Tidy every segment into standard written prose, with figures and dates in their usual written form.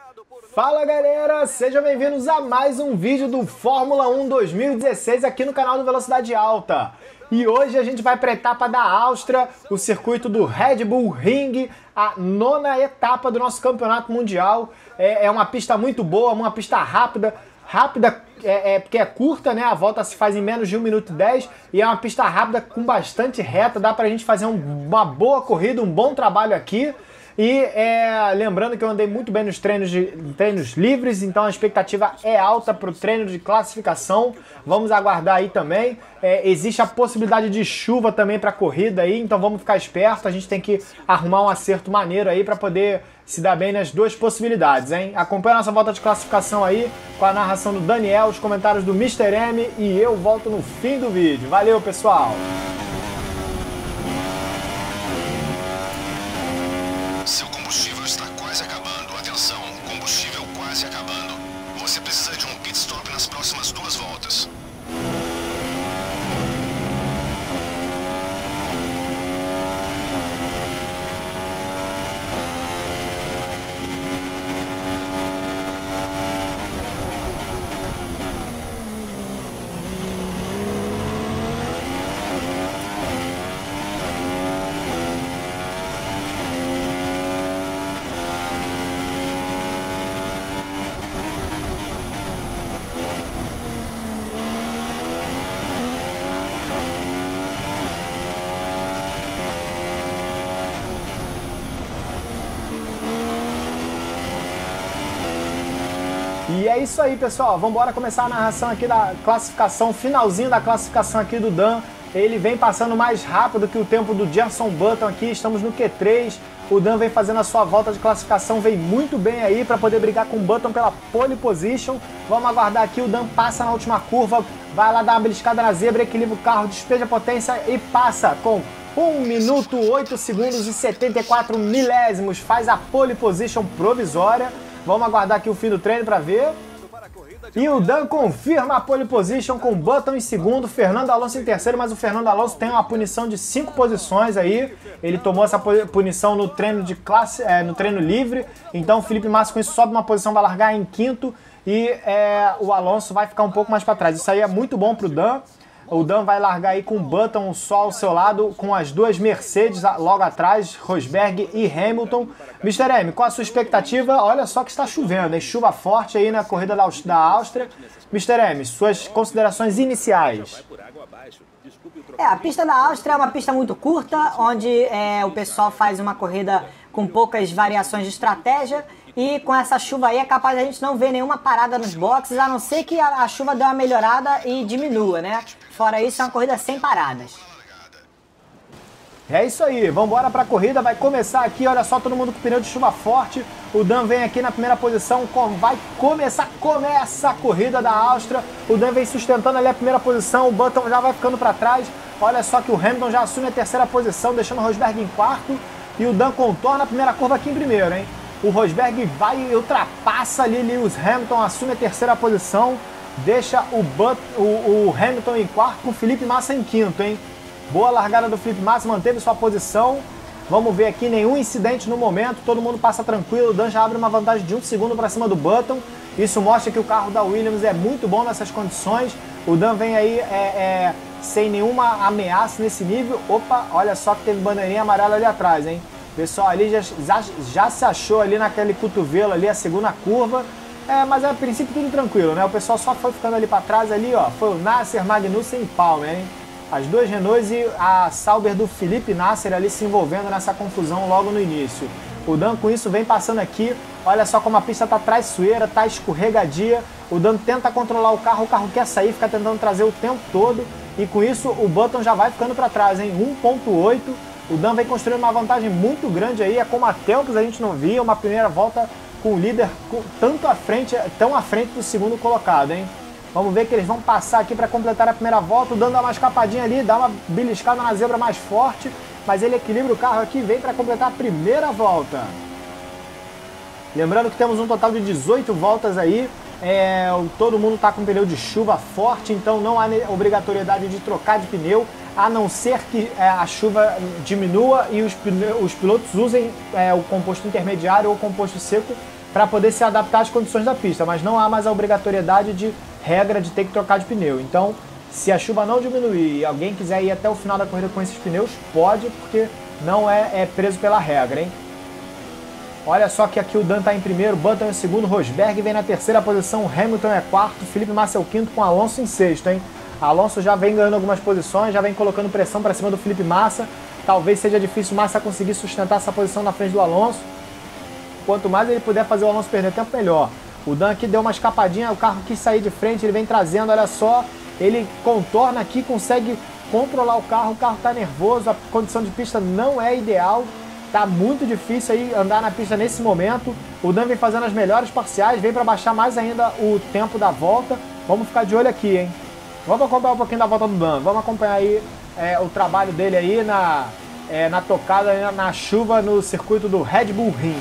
Fala galera, sejam bem-vindos a mais um vídeo do Fórmula 1 2016 aqui no canal do Velocidade Alta. E hoje a gente vai para a etapa da Áustria, o circuito do Red Bull Ring, a 9ª etapa do nosso campeonato mundial. É uma pista muito boa, uma pista rápida porque é curta, né? A volta se faz em menos de 1 minuto e 10 e é uma pista rápida com bastante reta, dá pra gente fazer uma boa corrida, um bom trabalho aqui. E lembrando que eu andei muito bem nos treinos livres, então a expectativa é alta para o treino de classificação. Vamos aguardar aí também. Existe a possibilidade de chuva também para a corrida aí, então vamos ficar esperto. A gente tem que arrumar um acerto maneiro aí para poder se dar bem nas duas possibilidades, hein? Acompanha a nossa volta de classificação aí com a narração do Daniel, os comentários do Mr. M e eu volto no fim do vídeo. Valeu, pessoal! Seu combustível está quase acabando. Atenção, combustível quase acabando. Você precisa de um pit stop nas próximas 2 voltas. E é isso aí, pessoal. Vamos embora começar a narração aqui da classificação, finalzinho da classificação aqui do Dan. Ele vem passando mais rápido que o tempo do Jenson Button aqui, estamos no Q3. O Dan vem fazendo a sua volta de classificação, vem muito bem aí para poder brigar com o Button pela pole position. Vamos aguardar aqui, o Dan passa na última curva, vai lá dar uma beliscada na zebra, equilibra o carro, despeja a potência e passa com 1 minuto, 8 segundos e 74 milésimos. Faz a pole position provisória. Vamos aguardar aqui o fim do treino para ver. E o Dan confirma a pole position com o Button em segundo, Fernando Alonso em terceiro, mas o Fernando Alonso tem uma punição de 5 posições aí. Ele tomou essa punição no treino de classe, no treino livre. Então o Felipe Massa com isso sobe uma posição, vai largar em quinto e o Alonso vai ficar um pouco mais para trás. Isso aí é muito bom para o Dan. O Dan vai largar aí com o Button só ao seu lado, com as duas Mercedes logo atrás, Rosberg e Hamilton. Mr. M, qual a sua expectativa? Olha só que está chovendo, hein? Chuva forte aí na corrida da Áustria. Mr. M, suas considerações iniciais. A pista da Áustria é uma pista muito curta, onde o pessoal faz uma corrida com poucas variações de estratégia. E com essa chuva aí é capaz de a gente não ver nenhuma parada nos boxes, a não ser que a chuva dê uma melhorada e diminua, né? Fora isso, é uma corrida sem paradas. É isso aí, vamos embora para a corrida, vai começar aqui, olha só, todo mundo com pneu de chuva forte. O Dan vem aqui na primeira posição, começa a corrida da Áustria. O Dan vem sustentando ali a primeira posição, o Button já vai ficando para trás. Olha só que o Hamilton já assume a terceira posição, deixando o Rosberg em quarto. E o Dan contorna a primeira curva aqui em primeiro, hein? O Rosberg vai e ultrapassa ali Lewis Hamilton, assume a terceira posição, deixa o Hamilton em quarto com o Felipe Massa em quinto, hein? Boa largada do Felipe Massa, manteve sua posição. Vamos ver aqui, nenhum incidente no momento, todo mundo passa tranquilo. O Dan já abre uma vantagem de 1 segundo para cima do Button. Isso mostra que o carro da Williams é muito bom nessas condições. O Dan vem aí sem nenhuma ameaça nesse nível. Opa, olha só que teve bandeirinha amarela ali atrás, hein? O pessoal ali já se achou ali naquele cotovelo ali, a segunda curva. Mas a princípio tudo tranquilo, né? O pessoal só foi ficando ali para trás ali, ó. Foi o Nasser, Magnussen e Palmer, hein? As duas Renaults e a Sauber do Felipe Nasser ali se envolvendo nessa confusão logo no início. O Dan com isso vem passando aqui. Olha só como a pista tá traiçoeira, tá escorregadia. O Dan tenta controlar o carro quer sair, fica tentando trazer o tempo todo. E com isso o Button já vai ficando para trás, hein? 1.8. O Dan vem construindo uma vantagem muito grande aí, é como a Telcos a gente não via, uma primeira volta com o líder tão à frente do segundo colocado, hein? Vamos ver que eles vão passar aqui para completar a primeira volta, o Dan dá uma escapadinha ali, dá uma beliscada na zebra mais forte, mas ele equilibra o carro aqui e vem para completar a primeira volta. Lembrando que temos um total de 18 voltas aí, todo mundo está com pneu de chuva forte, então não há obrigatoriedade de trocar de pneu, a não ser que a chuva diminua e os pilotos usem o composto intermediário ou o composto seco para poder se adaptar às condições da pista, mas não há mais a obrigatoriedade de regra de ter que trocar de pneu. Então, se a chuva não diminuir e alguém quiser ir até o final da corrida com esses pneus, pode, porque não é preso pela regra, hein? Olha só que aqui o Dan está em primeiro, Button em segundo, Rosberg vem na terceira posição, Hamilton é quarto, Felipe Massa é o quinto, com Alonso em sexto, hein? Alonso já vem ganhando algumas posições, já vem colocando pressão para cima do Felipe Massa. Talvez seja difícil o Massa conseguir sustentar essa posição na frente do Alonso. Quanto mais ele puder fazer o Alonso perder tempo, melhor. O Dan aqui deu uma escapadinha, o carro quis sair de frente, ele vem trazendo, olha só. Ele contorna aqui, consegue controlar o carro está nervoso, a condição de pista não é ideal. Tá muito difícil aí andar na pista nesse momento. O Dan vem fazendo as melhores parciais, vem para baixar mais ainda o tempo da volta. Vamos ficar de olho aqui, hein? Vamos acompanhar um pouquinho da volta do Dan. Vamos acompanhar aí o trabalho dele aí na tocada, na chuva, no circuito do Red Bull Ring.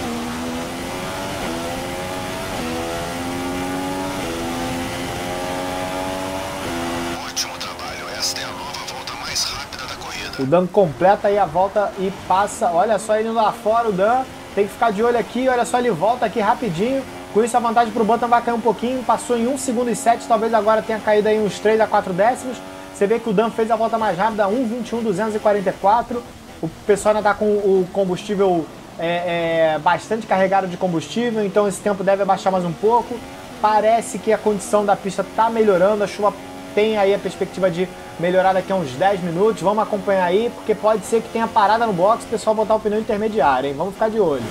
Ótimo trabalho, esta é a nova volta mais rápida da corrida. O Dan completa aí a volta e passa. Olha só ele lá fora, o Dan tem que ficar de olho aqui. Olha só, ele volta aqui rapidinho. Com isso a vantagem para o Button vai cair um pouquinho. Passou em 1 segundo e 7, talvez agora tenha caído aí uns 3 a 4 décimos. Você vê que o Dan fez a volta mais rápida, 1:21.244. O pessoal ainda está com o combustível bastante carregado de combustível, então esse tempo deve abaixar mais um pouco. Parece que a condição da pista está melhorando, a chuva tem aí a perspectiva de melhorar daqui a uns 10 minutos. Vamos acompanhar aí, porque pode ser que tenha parada no box, o pessoal botar o pneu intermediário, hein? Vamos ficar de olho.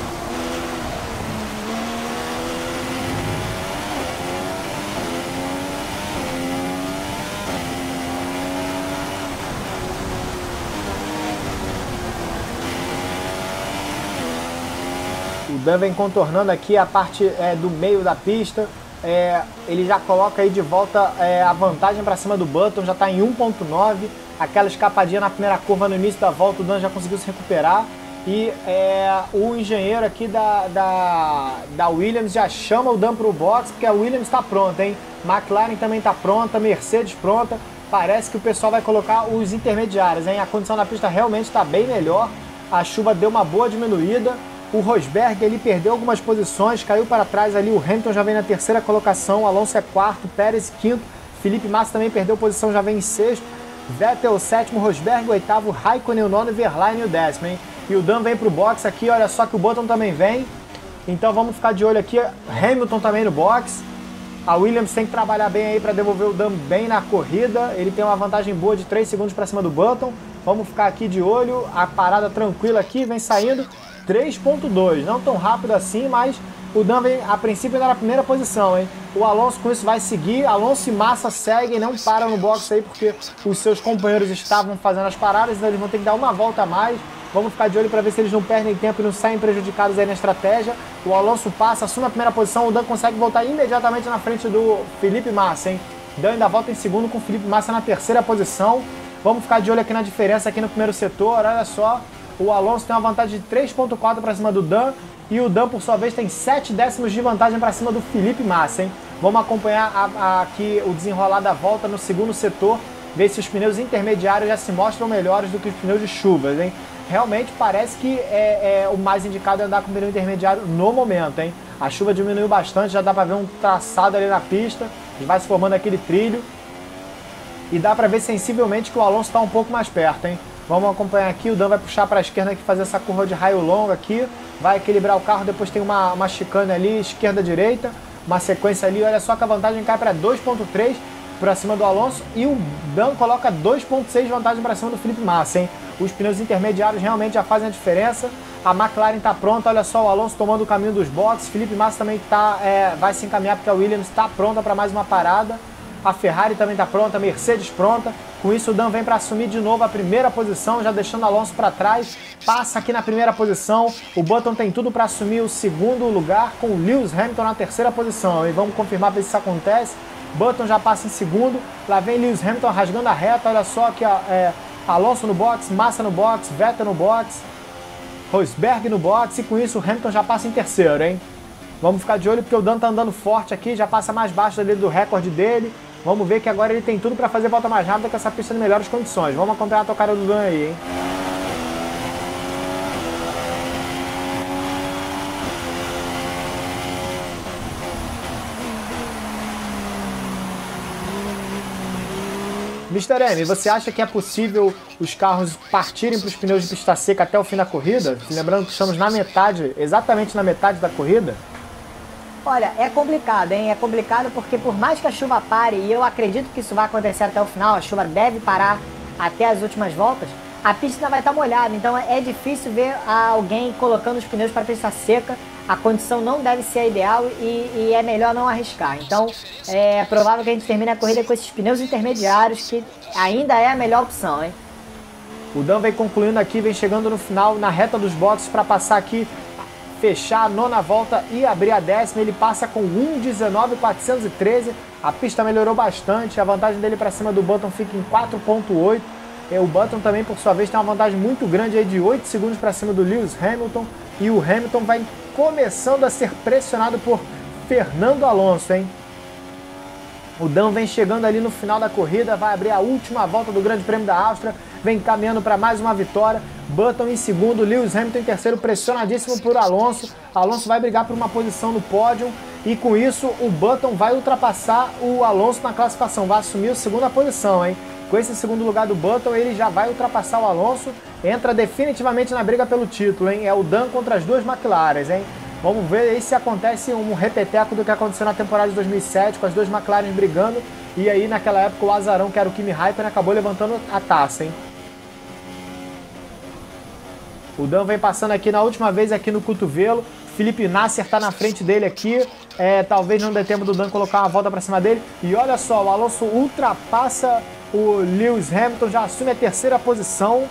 O Dan vem contornando aqui a parte do meio da pista. Ele já coloca aí de volta a vantagem para cima do Button, já está em 1.9. Aquela escapadinha na primeira curva no início da volta, o Dan já conseguiu se recuperar. E o engenheiro aqui da Williams já chama o Dan para o box, porque a Williams está pronta, hein? McLaren também está pronta, Mercedes pronta. Parece que o pessoal vai colocar os intermediários, hein? A condição da pista realmente está bem melhor. A chuva deu uma boa diminuída. O Rosberg ele perdeu algumas posições, caiu para trás ali, o Hamilton já vem na terceira colocação, Alonso é quarto, Pérez quinto, Felipe Massa também perdeu posição, já vem em sexto, Vettel sétimo, Rosberg oitavo, Raikkonen o nono e Verlaine o décimo, hein? E o Dan vem para o box aqui, olha só que o Button também vem, então vamos ficar de olho aqui, Hamilton também no box. A Williams tem que trabalhar bem aí para devolver o Dan bem na corrida, ele tem uma vantagem boa de 3 segundos para cima do Button. Vamos ficar aqui de olho, a parada tranquila aqui, vem saindo 3.2, não tão rápido assim, mas o Dan vem a princípio ainda na primeira posição, hein? O Alonso com isso vai seguir, Alonso e Massa seguem, não param no box aí porque os seus companheiros estavam fazendo as paradas, então eles vão ter que dar uma volta a mais. Vamos ficar de olho para ver se eles não perdem tempo e não saem prejudicados aí na estratégia. O Alonso passa, assume a primeira posição, o Dan consegue voltar imediatamente na frente do Felipe Massa, hein? Dan ainda volta em segundo com o Felipe Massa na terceira posição. Vamos ficar de olho aqui na diferença aqui no primeiro setor, olha só. O Alonso tem uma vantagem de 3.4 para cima do Dan e o Dan, por sua vez, tem 7 décimos de vantagem para cima do Felipe Massa, hein? Vamos acompanhar aqui o desenrolar da volta no segundo setor, ver se os pneus intermediários já se mostram melhores do que os pneus de chuvas, hein? Realmente parece que o mais indicado é andar com o pneu intermediário no momento, hein? A chuva diminuiu bastante, já dá para ver um traçado ali na pista, vai se formando aquele trilho e dá para ver sensivelmente que o Alonso está um pouco mais perto, hein? Vamos acompanhar aqui, o Dan vai puxar para a esquerda aqui, fazer essa curva de raio longo aqui, vai equilibrar o carro, depois tem uma chicane ali, esquerda-direita, uma sequência ali, olha só que a vantagem cai para 2.3 para cima do Alonso e o Dan coloca 2.6 de vantagem para cima do Felipe Massa, hein? Os pneus intermediários realmente já fazem a diferença, a McLaren está pronta, olha só o Alonso tomando o caminho dos boxes, Felipe Massa também vai se encaminhar porque a Williams está pronta para mais uma parada. A Ferrari também está pronta, a Mercedes pronta. Com isso o Dan vem para assumir de novo a primeira posição, já deixando o Alonso para trás. Passa aqui na primeira posição. O Button tem tudo para assumir o segundo lugar com o Lewis Hamilton na terceira posição. E vamos confirmar ver se isso acontece. Button já passa em segundo. Lá vem Lewis Hamilton rasgando a reta. Olha só aqui, Alonso no box, Massa no box, Vettel no box, Rosberg no box. E com isso o Hamilton já passa em terceiro, hein? Vamos ficar de olho porque o Dan tá andando forte aqui, já passa mais baixo ali do recorde dele. Vamos ver que agora ele tem tudo para fazer volta mais rápida com essa pista em melhores condições. Vamos acompanhar a tocada do Dan aí, hein? Mr. M, você acha que é possível os carros partirem para os pneus de pista seca até o fim da corrida? Lembrando que estamos na metade, exatamente na metade da corrida. Olha, é complicado, hein? É complicado porque por mais que a chuva pare, e eu acredito que isso vai acontecer até o final, a chuva deve parar até as últimas voltas, a pista ainda vai estar molhada, então é difícil ver alguém colocando os pneus para a pista seca. A condição não deve ser a ideal e é melhor não arriscar. Então é provável que a gente termine a corrida com esses pneus intermediários, que ainda é a melhor opção, hein? O Dan vem concluindo aqui, vem chegando no final, na reta dos boxes para passar aqui, fechar a 9ª volta e abrir a 10ª. Ele passa com 1:19.413. A pista melhorou bastante, a vantagem dele para cima do Button fica em 4.8. O Button também, por sua vez, tem uma vantagem muito grande aí de 8 segundos para cima do Lewis Hamilton. E o Hamilton vai começando a ser pressionado por Fernando Alonso, hein? O Dan vem chegando ali no final da corrida, vai abrir a última volta do Grande Prêmio da Áustria, vem caminhando para mais uma vitória. Button em segundo, Lewis Hamilton em terceiro, pressionadíssimo por Alonso. Alonso vai brigar por uma posição no pódio e com isso o Button vai ultrapassar o Alonso na classificação, vai assumir a segunda posição, hein? Com esse segundo lugar do Button, ele já vai ultrapassar o Alonso, entra definitivamente na briga pelo título, hein? É o Dan contra as duas McLarens, hein? Vamos ver aí se acontece um repeteco do que aconteceu na temporada de 2007, com as duas McLarens brigando, e aí naquela época o azarão, que era o Kimi Raikkonen, acabou levantando a taça, hein? O Dan vem passando aqui na última vez aqui no cotovelo, Felipe Nasser está na frente dele aqui, talvez não dê tempo do Dan colocar uma volta para cima dele, e olha só, o Alonso ultrapassa o Lewis Hamilton, já assume a terceira posição.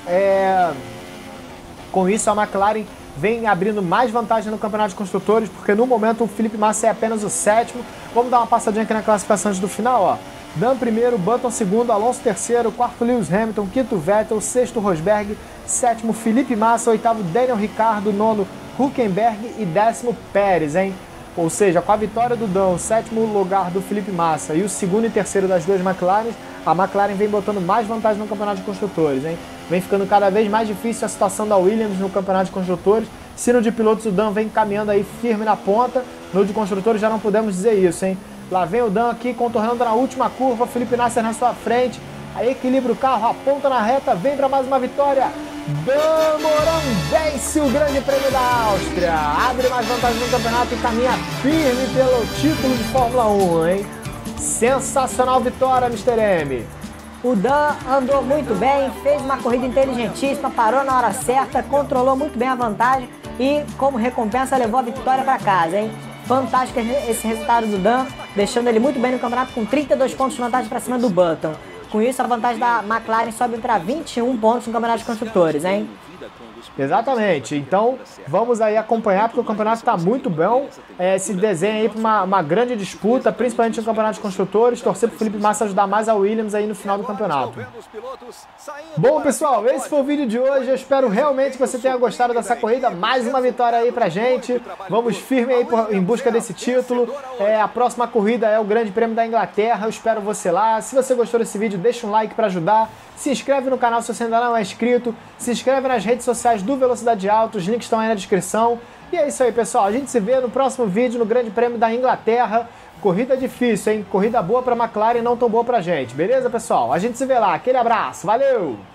Com isso a McLaren vem abrindo mais vantagem no Campeonato de Construtores, porque no momento o Felipe Massa é apenas o 7º. Vamos dar uma passadinha aqui na classificação antes do final, ó. Dan primeiro, Button segundo, Alonso terceiro, quarto Lewis Hamilton, quinto Vettel, sexto Rosberg, sétimo Felipe Massa, oitavo Daniel Ricciardo, nono Hülkenberg e 10º Pérez, hein? Ou seja, com a vitória do Dan, o 7º lugar do Felipe Massa e o segundo e terceiro das duas McLaren, a McLaren vem botando mais vantagem no Campeonato de Construtores, hein? Vem ficando cada vez mais difícil a situação da Williams no Campeonato de Construtores. Se no de pilotos o Dan vem caminhando aí firme na ponta, no de construtores já não podemos dizer isso, hein? Lá vem o Dan aqui contornando na última curva, Felipe Nasser na sua frente, aí equilibra o carro, aponta na reta, vem para mais uma vitória. Dan Moran vence o Grande Prêmio da Áustria, abre mais vantagem no campeonato e caminha firme pelo título de Fórmula 1, hein? Sensacional vitória, Mr. M. O Dan andou muito bem, fez uma corrida inteligentíssima, parou na hora certa, controlou muito bem a vantagem e, como recompensa, levou a vitória para casa, hein? Fantástico esse resultado do Dan, deixando ele muito bem no campeonato com 32 pontos de vantagem para cima do Button. Com isso, a vantagem da McLaren sobe para 21 pontos no Campeonato de Construtores, hein? Exatamente, então vamos aí acompanhar, porque o campeonato está muito bom, se desenha aí para uma grande disputa, principalmente no Campeonato de Construtores, torcer para o Felipe Massa ajudar mais a Williams aí no final do campeonato. Bom, pessoal, esse foi o vídeo de hoje, eu espero realmente que você tenha gostado dessa corrida, mais uma vitória aí pra gente, vamos firme aí em busca desse título, a próxima corrida é o Grande Prêmio da Inglaterra, eu espero você lá. Se você gostou desse vídeo, deixa um like para ajudar, se inscreve no canal se você ainda não é inscrito, se inscreve nas redes sociais do Velocidade Alta, os links estão aí na descrição. E é isso aí, pessoal, a gente se vê no próximo vídeo no Grande Prêmio da Inglaterra. Corrida difícil, hein? Corrida boa pra McLaren, não tão boa pra gente. Beleza, pessoal? A gente se vê lá. Aquele abraço. Valeu!